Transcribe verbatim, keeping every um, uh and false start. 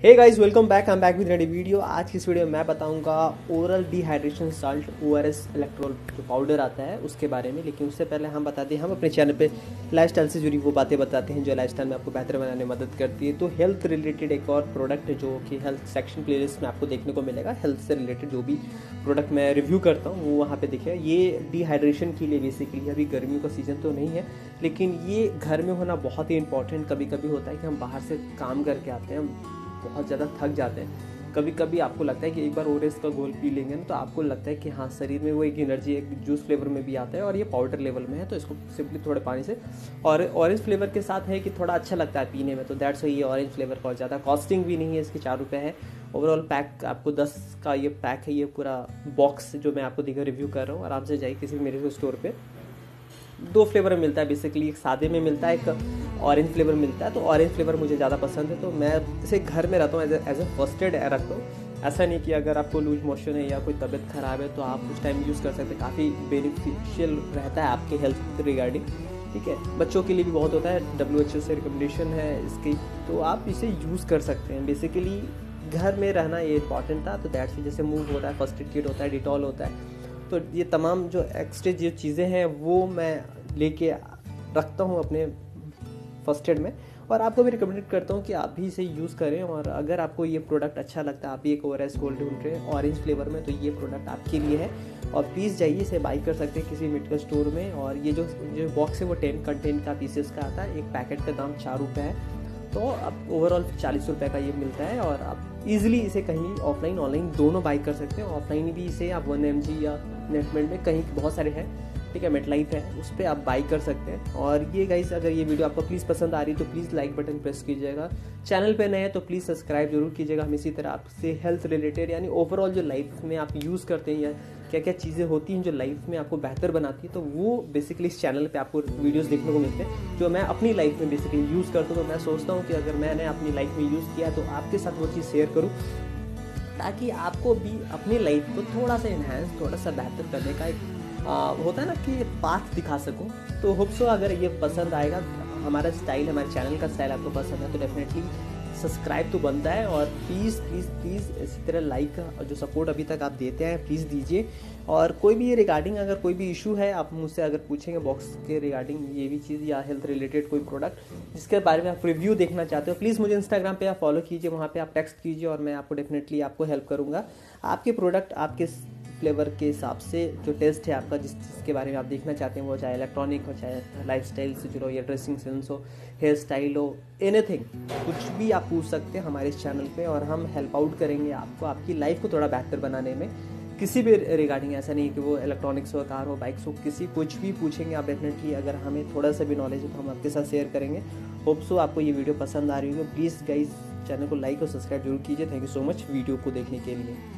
Hey guys, welcome back. I am back with ready video. आज की इस video में मैं बताऊंगा oral dehydration salt ORS Electral जो पाउडर आता है उसके बारे में। लेकिन उससे पहले हम बताते हैं, हम अपने चैनल पे लाइफस्टाइल से जुड़ी वो बातें बताते हैं जो लाइफस्टाइल में आपको बेहतर बनाने में मदद करती है। तो हेल्थ रिलेटेड एक और प्रोडक्ट जो कि हेल्थ सेक्शन प्लेलिस्ट में आपको देखने को मिलेगा। हेल्थ से रिलेटेड जो भी प्रोडक्ट मैं रिव्यू करता हूँ वो वहाँ पे देखिए। ये डिहाइड्रेशन के लिए बेसिकली, अभी गर्मियों का सीज़न तो नहीं है लेकिन ये घर में होना बहुत ही इंपॉर्टेंट कभी कभी होता है कि हम बाहर से काम करके आते हैं, बहुत ज़्यादा थक जाते हैं। कभी कभी आपको लगता है कि एक बार ओरेस का घोल पी लेंगे ना तो आपको लगता है कि हाँ, शरीर में वो एक एनर्जी एक जूस फ्लेवर में भी आता है और ये पाउडर लेवल में है। तो इसको सिंपली थोड़े पानी से, और ऑरेंज फ्लेवर के साथ है कि थोड़ा अच्छा लगता है पीने में, तो दैट्स वाई ये ऑरेंज फ्लेवर बहुत ज़्यादा कॉस्टिंग भी नहीं है, इसके चार रुपये है। ओवरऑल पैक आपको दस का ये पैक है, ये पूरा बॉक्स जो मैं आपको देखकर रिव्यू कर रहा हूँ। आराम से जाइए किसी मेरे स्टोर पर। दो फ्लेवर में मिलता है बेसिकली, एक सादे में मिलता है, एक ऑरेंज फ्लेवर मिलता है। तो ऑरेंज फ्लेवर मुझे ज़्यादा पसंद है, तो मैं इसे घर में रहता हूँ, एज ए फर्स्ट एड रखता हूँ। ऐसा नहीं कि अगर आपको लूज मोशन है या कोई तबीयत खराब है तो आप उस टाइम यूज़ कर सकते हैं। काफ़ी बेनिफिशियल रहता है आपके हेल्थ रिगार्डिंग, ठीक है। बच्चों के लिए भी बहुत होता है, डब्ल्यू एच ओ से रिकमेंडेशन है इसकी, तो आप इसे यूज़ कर सकते हैं। बेसिकली घर में रहना ये इंपॉर्टेंट था, तो दैट्स जैसे मूव होता है, फर्स्ट एड किट होता है, डिटॉल होता है, तो ये तमाम जो एक्स्ट्रा जो चीज़ें हैं वो मैं लेके रखता हूँ अपने फर्स्ट एड में, और आपको भी रिकमेंड करता हूँ कि आप भी इसे यूज़ करें। और अगर आपको ये प्रोडक्ट अच्छा लगता है, आप भी एक ओआरएस गोल्ड ढूंढ रहे हैं ऑरेंज फ्लेवर में, तो ये प्रोडक्ट आपके लिए है। और प्लीज़ जाइए, इसे बाई कर सकते हैं किसी मेडिकल स्टोर में। और ये जो जो बॉक्स है वो टेन कंटेंट का पीसेस का आता है। एक पैकेट का दाम चार रुपये है, तो अब ओवरऑल चालीस रुपये का ये मिलता है। और आप इजीली इसे कहीं ऑफलाइन ऑनलाइन दोनों बाई कर सकते हैं। ऑफलाइन भी इसे आप वन एम जी या नेटमेंट में कहीं बहुत सारे हैं, ठीक है, मेटलाइफ है, उस पर आप बाई कर सकते हैं। और ये गाइस, अगर ये वीडियो आपको प्लीज़ पसंद आ रही है तो प्लीज़ लाइक बटन प्रेस कीजिएगा। चैनल पे नए हैं तो प्लीज़ सब्सक्राइब जरूर कीजिएगा। हम इसी तरह आपसे हेल्थ रिलेटेड यानी ओवरऑल जो लाइफ में आप यूज़ करते हैं या क्या क्या चीज़ें होती हैं जो लाइफ में आपको बेहतर बनाती है, तो वो बेसिकली इस चैनल पे आपको वीडियोस देखने को मिलते हैं जो मैं अपनी लाइफ में बेसिकली यूज़ करता हूँ। तो मैं सोचता हूँ कि अगर मैंने अपनी लाइफ में यूज़ किया तो आपके साथ वो चीज़ शेयर करूँ, ताकि आपको भी अपनी लाइफ को थोड़ा सा इन्हांस, थोड़ा सा बेहतर करने का एक आ, होता है ना कि पाथ दिखा सकूं। तो होप सो अगर ये पसंद आएगा, हमारा स्टाइल, हमारे चैनल का स्टाइल आपको पसंद है, तो डेफिनेटली सब्सक्राइब तो बनता है। और प्लीज़ प्लीज़ प्लीज़ इसी तरह लाइक और जो सपोर्ट अभी तक आप देते हैं प्लीज़ दीजिए। और कोई भी ये रिगार्डिंग अगर कोई भी इशू है, आप मुझसे अगर पूछेंगे बॉक्स के रिगार्डिंग ये भी चीज़ या हेल्थ रिलेटेड कोई प्रोडक्ट जिसके बारे में आप रिव्यू देखना चाहते हो, प्लीज़ मुझे इंस्टाग्राम पे आप फॉलो कीजिए, वहाँ पे आप टेक्स्ट कीजिए और मैं आपको डेफिनेटली आपको हेल्प करूँगा। आपके प्रोडक्ट आपके फ्लेवर के हिसाब से जो टेस्ट है आपका, जिस जिसके बारे में आप देखना चाहते हैं, वो चाहे इलेक्ट्रॉनिक हो, चाहे लाइफस्टाइल से जुड़ो या ड्रेसिंग सेंस हो, हेयर स्टाइल हो, एनीथिंग, कुछ भी आप पूछ सकते हैं हमारे इस चैनल पे, और हम हेल्प आउट करेंगे आपको आपकी लाइफ को थोड़ा बेहतर बनाने में। किसी भी रिगार्डिंग, ऐसा नहीं कि वो इलेक्ट्रॉनिक्स हो, कार हो, बाइक्स हो, किसी कुछ भी पूछेंगे आप डेफिनेटली। अगर हमें थोड़ा सा भी नॉलेज हो तो हम आपके साथ शेयर करेंगे। होप सो आपको ये वीडियो पसंद आ रही होगी। प्लीज़ गाइज चैनल को लाइक और सब्सक्राइब जरूर कीजिए। Thank you so much video को देखने के लिए।